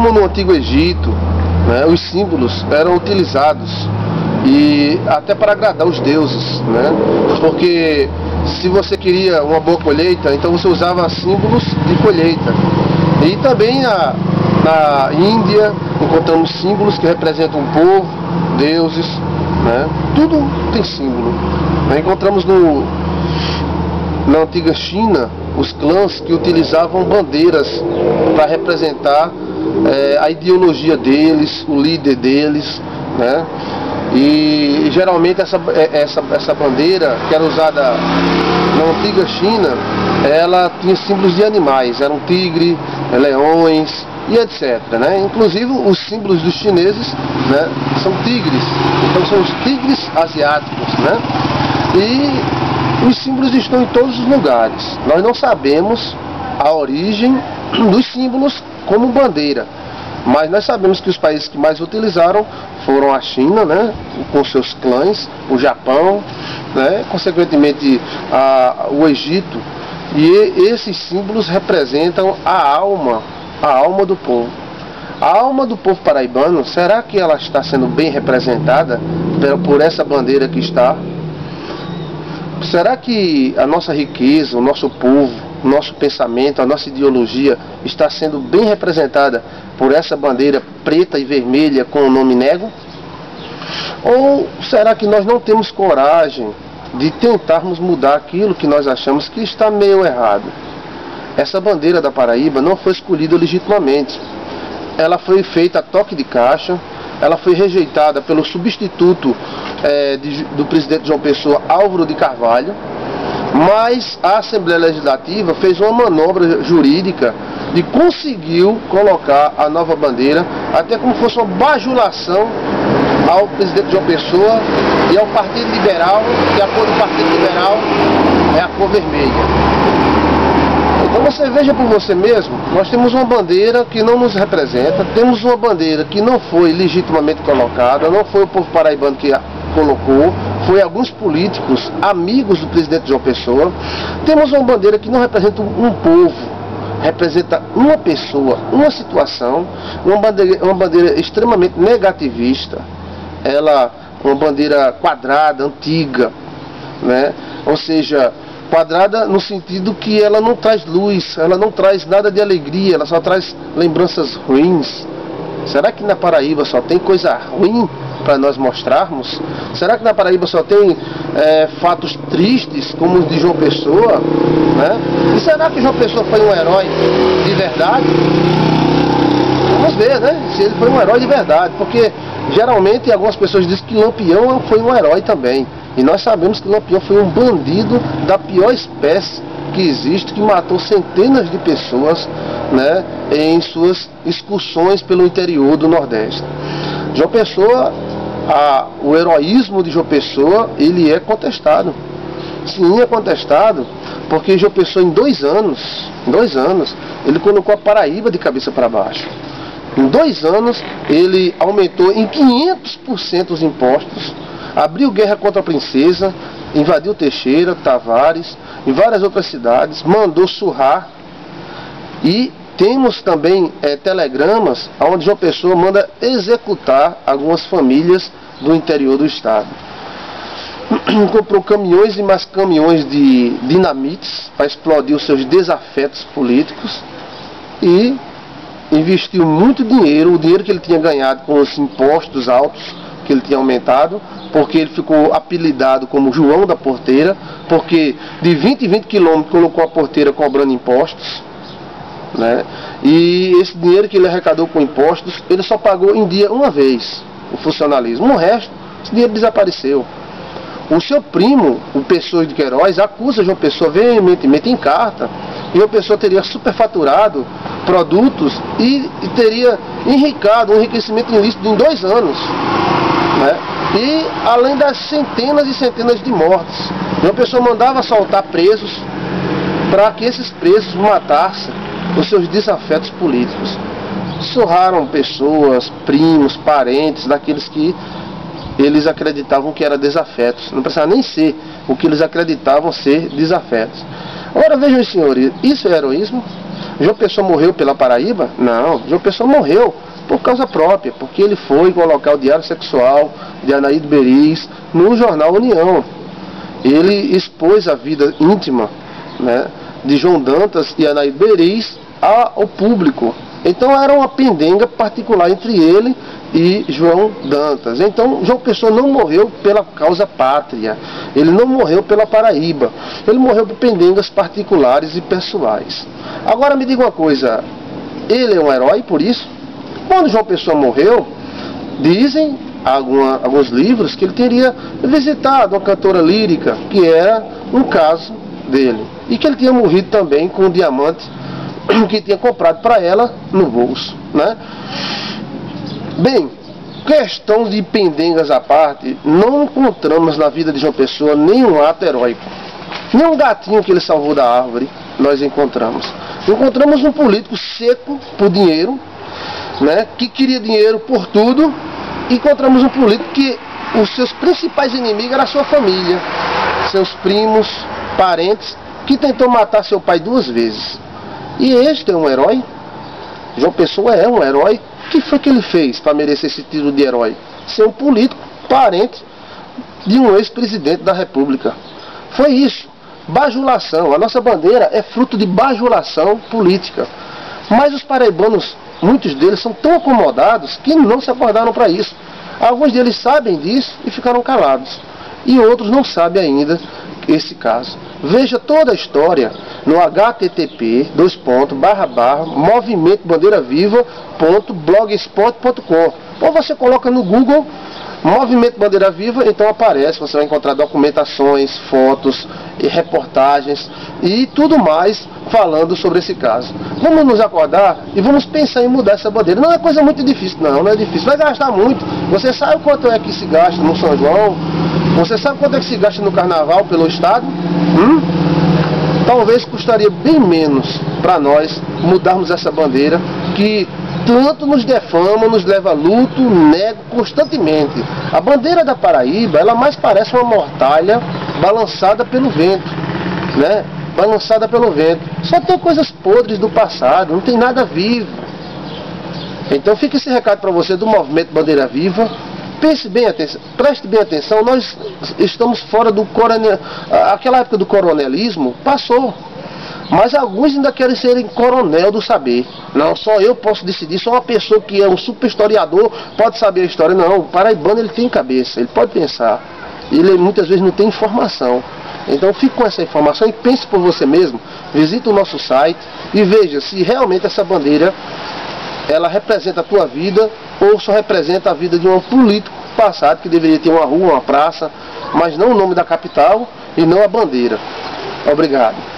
como no Antigo Egito, né, os símbolos eram utilizados e até para agradar os deuses, né? Porque se você queria uma boa colheita, então você usava símbolos de colheita. E também na Índia encontramos símbolos que representam um povo, deuses, né? Tudo tem símbolo. Encontramos na antiga China os clãs que utilizavam bandeiras para representar a ideologia deles, o líder deles, né? E geralmente essa bandeira que era usada na antiga China, ela tinha símbolos de animais, eram tigre, leões e etc, né? Inclusive os símbolos dos chineses, né, são tigres, então são os tigres asiáticos, né? E os símbolos estão em todos os lugares. Nós não sabemos a origem dos símbolos como bandeira, mas nós sabemos que os países que mais utilizaram foram a China, né, com seus clãs, o Japão, né, consequentemente o Egito. E esses símbolos representam a alma do povo. A alma do povo paraibano, será que ela está sendo bem representada por essa bandeira que está? Será que a nossa riqueza, o nosso povo, o nosso pensamento, a nossa ideologia está sendo bem representada por essa bandeira preta e vermelha com o nome Nego? Ou será que nós não temos coragem de tentarmos mudar aquilo que nós achamos que está meio errado? Essa bandeira da Paraíba não foi escolhida legitimamente. Ela foi feita a toque de caixa, ela foi rejeitada pelo substituto do presidente João Pessoa, Álvaro de Carvalho, mas a Assembleia Legislativa fez uma manobra jurídica e conseguiu colocar a nova bandeira, até como fosse uma bajulação ao presidente João Pessoa e ao Partido Liberal, que a cor do Partido Liberal é a cor vermelha. Então você veja por você mesmo, nós temos uma bandeira que não nos representa, temos uma bandeira que não foi legitimamente colocada, não foi o povo paraibano que a colocou, foi alguns políticos, amigos do presidente João Pessoa. Temos uma bandeira que não representa um povo, representa uma pessoa, uma situação, uma bandeira extremamente negativista, uma bandeira quadrada, antiga, né? Ou seja, quadrada no sentido que ela não traz luz, ela não traz nada de alegria, ela só traz lembranças ruins. Será que na Paraíba só tem coisa ruim para nós mostrarmos? Será que na Paraíba só tem fatos tristes como os de João Pessoa, né? E será que João Pessoa foi um herói de verdade? Vamos ver, né? Se ele foi um herói de verdade, porque geralmente algumas pessoas dizem que Lampião foi um herói também. E nós sabemos que Lampião foi um bandido da pior espécie que existe, que matou centenas de pessoas, né, em suas excursões pelo interior do Nordeste. João Pessoa, o heroísmo de João Pessoa, ele é contestado. Sim, é contestado, porque João Pessoa em 2 anos, ele colocou a Paraíba de cabeça para baixo. Em 2 anos, ele aumentou em 500% os impostos, abriu guerra contra a princesa, invadiu Teixeira, Tavares, e várias outras cidades, mandou surrar. E temos também telegramas onde João Pessoa manda executar algumas famílias do interior do estado. Comprou caminhões e mais caminhões de dinamites para explodir os seus desafetos políticos e investiu muito dinheiro, o dinheiro que ele tinha ganhado com os impostos altos que ele tinha aumentado, porque ele ficou apelidado como João da Porteira, porque de 20 em 20 quilômetros colocou a porteira cobrando impostos, né? E esse dinheiro que ele arrecadou com impostos, ele só pagou em dia uma vez o funcionalismo. No resto, esse dinheiro desapareceu. O seu primo, o Pessoa de Queiroz, acusa João Pessoa veementemente em carta, e João Pessoa teria superfaturado produtos e teria enricado, um enriquecimento ilícito em 2 anos, né? E além das centenas e centenas de mortes, João Pessoa mandava soltar presos para que esses presos matassem os seus desafetos políticos. Surraram pessoas, primos, parentes, daqueles que eles acreditavam que eram desafetos. Não precisava nem ser o que eles acreditavam ser desafetos. Agora vejam, senhores, isso é heroísmo? João Pessoa morreu pela Paraíba? Não, João Pessoa morreu por causa própria, porque ele foi colocar o diário sexual de Anaíde Beriz no jornal União. Ele expôs a vida íntima, né, de João Dantas e Anaíde Beriz ao público. Então era uma pendenga particular entre ele e João Dantas. Então João Pessoa não morreu pela causa pátria, ele não morreu pela Paraíba, ele morreu por pendengas particulares e pessoais. Agora me diga uma coisa, ele é um herói por isso? Quando João Pessoa morreu, dizem alguns livros que ele teria visitado uma cantora lírica, que era um caso dele, e que ele tinha morrido também com um diamante que tinha comprado para ela no bolso, né? Bem, questão de pendengas à parte, não encontramos na vida de João Pessoa nenhum ato heróico. Nem um gatinho que ele salvou da árvore nós encontramos. Encontramos um político seco por dinheiro, né, que queria dinheiro por tudo. Encontramos um político que os seus principais inimigos eram a sua família, seus primos, parentes, que tentou matar seu pai 2 vezes. E este é um herói? João Pessoa é um herói? O que foi que ele fez para merecer esse título de herói? Ser um político, parente de um ex-presidente da República. Foi isso. Bajulação. A nossa bandeira é fruto de bajulação política. Mas os paraibanos, muitos deles são tão acomodados que não se acordaram para isso. Alguns deles sabem disso e ficaram calados. E outros não sabem ainda esse caso. Veja toda a história no http://movimentobandeiravива.blogspot.com. Ou você coloca no Google Movimento Bandeira Viva, então aparece, você vai encontrar documentações, fotos e reportagens e tudo mais falando sobre esse caso. Vamos nos acordar e vamos pensar em mudar essa bandeira. Não é coisa muito difícil, não é difícil. Vai gastar muito. Você sabe quanto é que se gasta no São João? Você sabe quanto é que se gasta no Carnaval pelo Estado? Talvez custaria bem menos para nós mudarmos essa bandeira que tanto nos defama, nos leva a luto, nego constantemente. A bandeira da Paraíba, ela mais parece uma mortalha balançada pelo vento, né? Balançada pelo vento. Só tem coisas podres do passado, não tem nada vivo. Então fica esse recado para você do Movimento Bandeira Viva. Pense bem, preste bem atenção, nós estamos fora do coronel. Aquela época do coronelismo passou. Mas alguns ainda querem serem coronel do saber. Não, só eu posso decidir, só uma pessoa que é um super historiador pode saber a história. Não, o paraibano ele tem cabeça, ele pode pensar. Ele muitas vezes não tem informação. Então fique com essa informação e pense por você mesmo. Visite o nosso site e veja se realmente essa bandeira ela representa a tua vida ou só representa a vida de um político passado que deveria ter uma rua, uma praça, mas não o nome da capital e não a bandeira. Obrigado.